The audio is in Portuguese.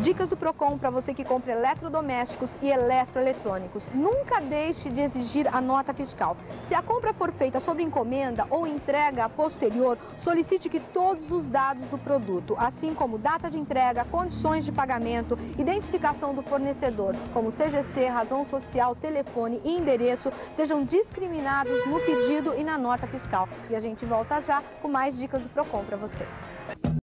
Dicas do Procon para você que compra eletrodomésticos e eletroeletrônicos. Nunca deixe de exigir a nota fiscal. Se a compra for feita sob encomenda ou entrega posterior, solicite que todos os dados do produto, assim como data de entrega, condições de pagamento, identificação do fornecedor, como CGC, razão social, telefone e endereço, sejam discriminados no pedido e na nota fiscal. E a gente volta já com mais dicas do Procon para você.